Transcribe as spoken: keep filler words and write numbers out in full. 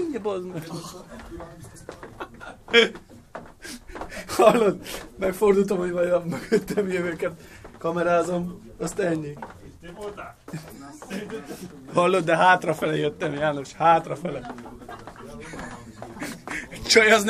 mondja, bazd meg. Hallod? Megfordultam, hogy vagy a mögöttem jövőket kamerázom, azt ennyi. Hallod, de hátrafele jöttem, János, hátrafele. Csaj, az